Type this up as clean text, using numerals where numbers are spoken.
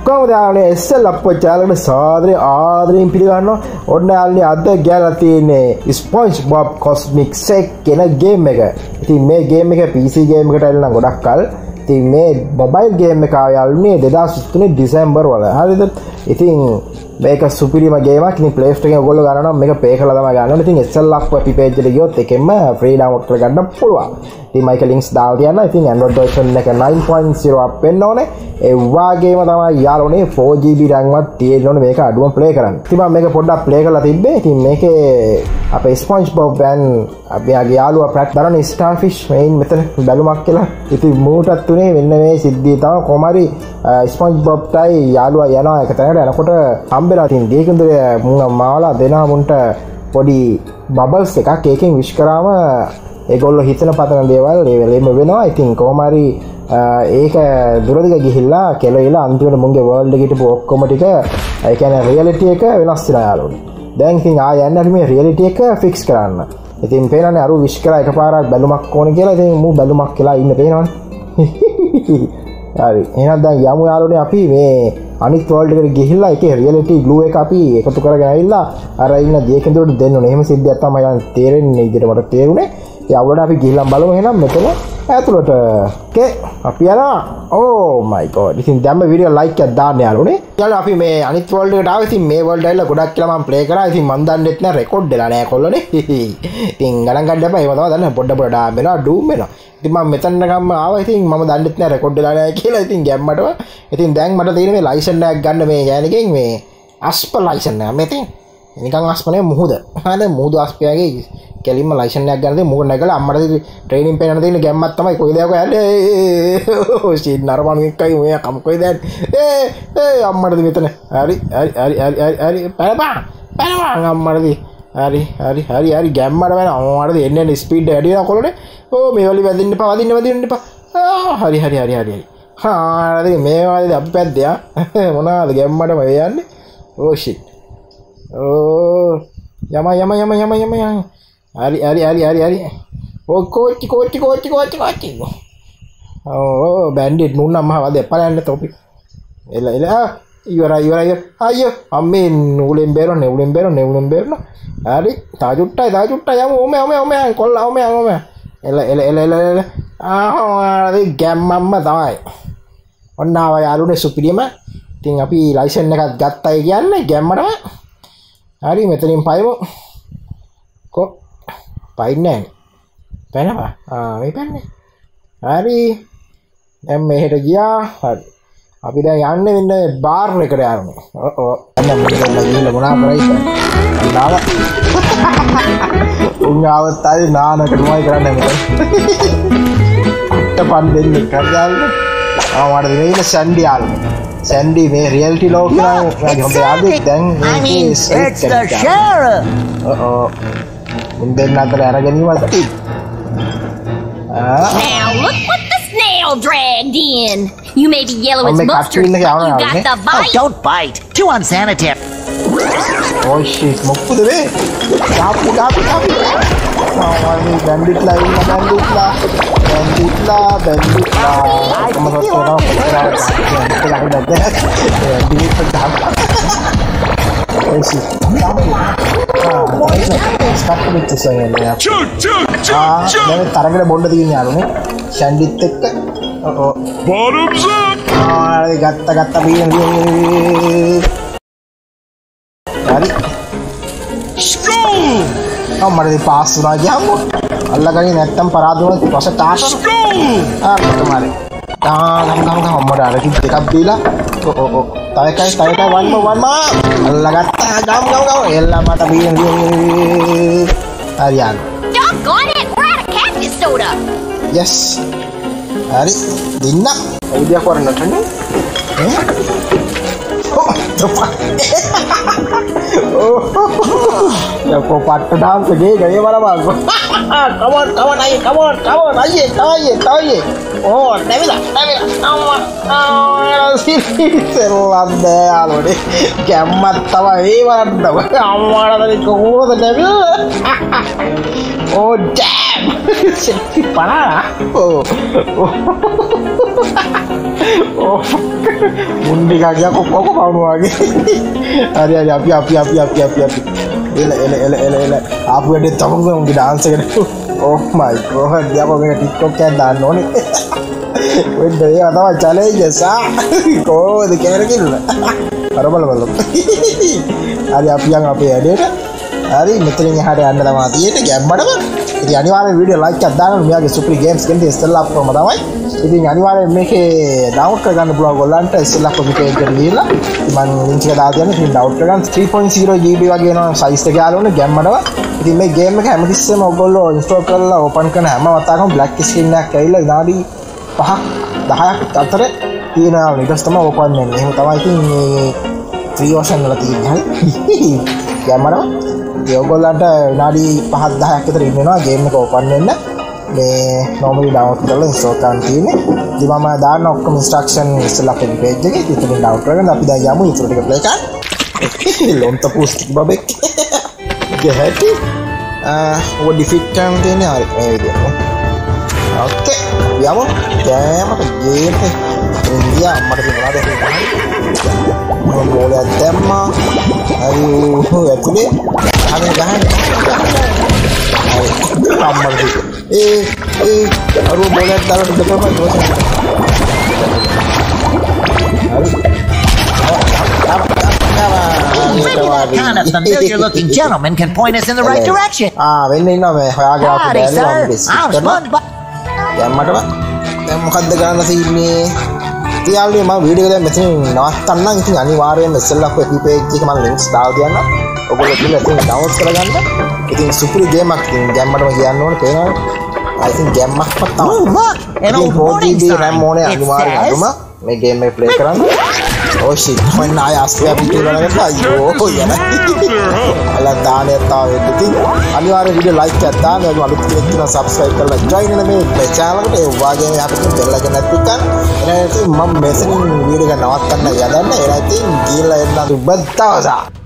කොහොමද යාළුවනේ SL අප්පෝ channel එකට සාදරයෙන් ආදරයෙන් පිළිගන්නවා. ඔන්න යාළුවනේ අද ගෑලා තියෙන්නේ Spongebob Cosmic Set කියන ගේම් එක. ඉතින් මේ ගේම් එක PC ගේම් එකට ඇවිල්ලා ගොඩක් කල්. ඉතින් මේ මොබයිල් ගේම් එක ආව යාළුවනේ 2023 දෙසැම්බර් වල. හරිද? ඉතින් මේක සුපිරිම ගේමක්. ඉතින් Play Store එකෙන් ඔයගොල්ලෝ ගන්නවා මේක pay කරලා තමයි ගන්න ඕනේ. ඉතින් SL අප්පෝ අපි page එකට ගියොත් එකෙන්ම free download කරගන්න පුළුවන්. ඉතින් මයික links දාලා තියන්න. ඉතින් Android version එක 9.0 අප් වෙන්න ඕනේ. ඒ වගේම තමයි යාළුවනේ 4GB RAM වත් තියෙන්න ඕනේ මේක අඩුවම play කරන්න. ඉතින් මම මේක පොඩ්ඩක් play කරලා තිබ්බේ. ඉතින් මේකේ අපේ SpongeBob අපි ආගේ යාළුවා ප්‍රැක් දරන starfish main මෙතන බැලුමක් කියලා. ඉතින් මූටත් තුනේ වෙන්න මේ සිද්ධිය තමයි කොහමරි SpongeBob ටයි යාළුවා යනවා එක තැනකට යනකොට හම්බෙලා තියෙන දීකඳුරේ මුණ මාවලා දෙනවා මුන්ට පොඩි බබල්ස් එකක් ඒකෙන් විශ් කරාම ඒගොල්ලෝ හිතන පතන දේවල් ඒ වෙලෙම වෙනවා. ඉතින් කොහමරි ඒක දුරදිග ගිහිල්ලා කෙලවිලා අන්තිමට මුන්ගේ වර්ල්ඩ් එකට හිටපු ඔක්කොම ටික ඒ කියන්නේ රියැලිටි එක වෙනස් වෙනවා යාළුවනේ. දැන් ඉතින් ආය යන්න අපි මේ රියැලිටි එක ෆික්ස් කරන්න. ඉතින් පේනනේ අරු විශ් කරා එකපාරක් බැලුමක් ඕනේ කියලා. ඉතින් මූ බැලුමක් කියලා ඉන්න පේනවනේ. හරි. එහෙනම් දැන් යමු යාළුවනේ අපි මේ අනිත් වර්ල්ඩ් එකට ගිහිල්ලා ඒකේ රියැලිටි ග්ලූ එක අපි එකතු කරගෙන ඇවිල්ලා අර ඉන්න දියකඳුරට දෙන්න ඕනේ. එහෙම සිද්ධියක් තමයි යන් තේරෙන්නේ විදිහට මට තේරුනේ. ඒ අවුලට අපි ගිහිල්ලා බලමු එහෙනම් මෙතන ඇතුළට. ඕකේ අපි යනවා. Oh my god. ඉතින් දැම්ම වීඩියෝ ලයික් එකක් දාන්න යාළුවනේ. යාළුවා අපි මේ අනිත් වර්ල්ඩ් එකට ආවා. ඉතින් මේ වර්ල්ඩ් ඇවිල්ලා ගොඩක් කියලා මම ප්ලේ කරා. ඉතින් මන් දන්නෙත් නෑ රෙකෝඩ් වෙලා නෑ කොල්ලනේ. ඉතින් ගණන් ගන්න එපා. ඒව තමයි දන්න පොඩ පොඩ ඩාම් වෙනවා ඩූම් වෙනවා. ඉතින් මම මෙතන ගම්ම ආවා. ඉතින් මම දන්නෙත් නෑ රෙකෝඩ් වෙලා නෑ කියලා. ඉතින් ගැම්මටම. ඉතින් දැන් මට තියෙන මේ ලයිසන් එකක් ගන්න මේ ගෑණිකෙන් මේ අස්ප ලයිසන් එක. මෙතෙන් නිකන් අස්පනේ මුහුද. හරිද? මුහුදු අස්පයාගේ කෙලින්ම ලයිසන් එකක් ගන්න දෙයි. මොකද නැගලා අම්මට ට්‍රේනින් පෙන්නන දෙන්න ගැම්මක් තමයි කොයිද යකෝ යන්නේ. ඕ ෂීට් නරමණු එක්කයි මොයා කම කොයිද යන්නේ. අම්මටද මෙතන. හරි පැනපන් අම්මටද. හරි ගැම්මට වෙන අම්මටද එන්නේ ස්පීඩ් වැඩි වෙනවා කොල්ලනේ. ඕ මේ වලි වැදින්න එපා වදින්න එපා. හරි. හරි මේ වලි අපි පැද්දයා. මොනවාද ගැම්මටම යන්නේ. ඕ ෂීට්. ඕ යම හරි ඕ කෝච්චි ඕ බැන්ඩිට් නුන්නම් මහ වද එපා යන්න තොපි එල ඉවරයි අයියෝ අම්මේ නූලෙන් බේරන හරි තාජුට්ටයි යමු ඔම කොල්ලා ඔම එල ගැම්මම්ම තමයි ඔන්න ආවා යාළුවනේ සුපිරියම. ඉතින් අපි ලයිසන් එකක් ගත්තයි කියන්නේ ගැම්මටම. හරි මෙතනින් පයමු. කො පයින්නේ පැනවා. මේ පැන්නේ. හරි. දැන් මෙහෙට ගියා. හරි. අපි දැන් යන්නේ මෙන්න බාර් එකට යන්නේ. අන්න මුලින්ම මොනවා කරයිද? නාල. උන්ගාවත් ආයේ නානකටමයි කරන්නේ මෙතන. අටපන් දෙන්නේ කරගන්න. මට දෙන්නේ සැන්ඩි යාළුවා. සැන්ඩි මේ රියැලිටි ලෝක කියලා හොඳ යාළුවෙක් දැන් it's the sheriff. මුන්දෙන් අතර අරගෙනීමද? Now look what the snail dragged in. You may be yellow as mustard, but you got the Oh, bite. don't bite. Too unsanitary. Oh shit, මොකද වේ? කාපි. ආවයි බැන්ඩිට්ලා තරගට බොන්න තියෙන යාළුවනේ ෂැන්ඩිත් එක්ක. Bottoms up! ගත්ත බීන හරි Skull! අම්මට පාස් වුණා ගියාම අල්ලගන්නේ නැත්තම් පරාද වුණා පස්ස තාට Skull! තමයි ගම් අම්මට අර කිත් එකක් දීලා තව එකයි වන්ම අල්ලගත්තා ගම් එල්ලා මට බීන හරියන් Doggone it, we're out of cactus soda. yes හරි දෙන්න විදිය කරන්නට නේ Ya kok patah dance gini gaya mana bang? Come on aye. Oh, Devila. Sini selan deh alo deh. Gamat tawa mana tawa. Amara tadi kau tuh Devila. Oh damn, sini parah. Oh, mundi kagak kok mau lagi. Ada api. Ele. Aku ada tamu yang di dance kan. Oh my god, dia kok nggak TikTok kayak dano nih. Udah ya tahu challenge sa. Kok dikira gitu. Baru. Ada api yang ada. Hari misalnya hari anda mati itu game mana bang? Jadi අනිවාර්යෙන් video like එකක් දාන්න මෙයාගේ super games ගෙන් ඉස්සෙල්ලා upload තමයි. ඉතින් අනිවාර්යෙන් මේකේ download කරගන්න පුළුවන් ඔයගොල්ලන්ට ඉස්සෙල්ලා කොපි පේජ් එකට ගිහලා මම link එක දාලා තියෙනවා. ඉතින් download කරගන්න 3.0 GB වගේ එනවා size එක යාළුවනේ game එකව. ඉතින් මේ game එක හැමතිස්සෙම ඔයගොල්ලෝ install කරලා open කරන හැම වතාවකම black screen එකක් ඇවිල්ලා විනාඩි 5ක් 10ක් අතර තියෙනවා. ඊට පස්සේ තමයි open වෙන්නේ. එහෙම තමයි ඉතින් මේ free version වල තියෙන්නේ. game එකව ඔයගොල්ලන්ට විනාඩි 5ක් 10ක් විතර ඉන්නවා ගේම් එක ඕපන් වෙන්න. මේ normally download කරලා install කරන්න තියෙන්නේ. ඉතින් මම දාන්න ඔක්කොම instruction ඉස්සෙල්ලා අපේ page එකේ ඉතින් download කරගෙන අපි දැන් යමු intro ටික play කරන්න. ලොන්ත post බබෙක්. ගැහැටි. ඔය defeat කරන්න තියෙන්නේ හරි මේ විදිහට. Okay. යමු. ගෑමට ගේම් එක ඉන්දියා අම්මට මොනවද කියන්නේ? මම ගෝලයක් දැම්මා. අයියෝ ඇතුලේ ගහන්න අම්මට අරු බෝලයක් දාලා දෙපම Maybe that kind of familiar-looking gentleman can point us in the right direction. වෙන්න ඉන්නවා මේ හොයාගෙන Howdy, sir. I'm Spongebob. යම්මටම දැන් මොකද්ද ගන්න තියෙන්නේ? ඉතින් මම වීඩියෝ එක දැන් මෙතන නවත්තන්නම්. ඉතින් අනිවාර්යයෙන්ම ඉස්සෙල්ලා අපේ page එක මම links දාලා තියන්නම්. ඔයගොල්ලෝ කියලා ඉතින් download කරගන්න. ඉතින් සුපිරි ගේමක් ඉතින් ගැම්මටම කියන්න ඕනේ පේනවනේ. I think ගැම්මක්වත් තමයි. Look, an old warning sign. RAM ඕනේ අනිවාර්යයෙන් අඳුම මේ ගේම් එක play කරන්න. Oh shit, when I asked you to do that, අයියෝ යන. අලා දාන්නේ තාම ඉතින් අනිවාර්යයෙන් වීඩියෝ like එකක් දාන්න. ඔයගොල්ලෝ අලුත් කෙනෙක් ඉන්නවා subscribe කරලා join වෙන මේ channel එකට. ඒ වගේම අපිට bell එක නැත්නම් එහෙනම් මම මෙතනින් වීඩියෝ එක නවත්තන්න යදන්න. එහෙනම් ඉතින් ගිහලා එන්න දුබ්බත් තවසා.